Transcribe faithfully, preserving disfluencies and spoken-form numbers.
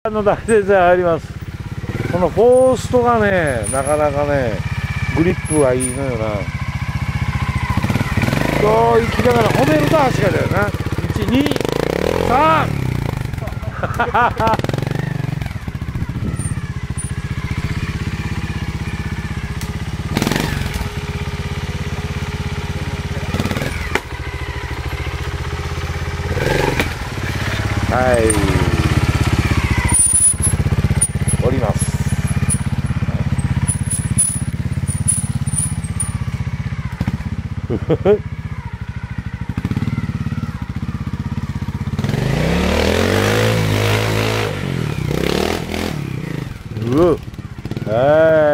の大先生入ります。このフォーストがね、なかなかね、グリップがいいのよな。そう行きながら褒めると足がだよな。いち、に、さん。はい。降ります。うわ、はい。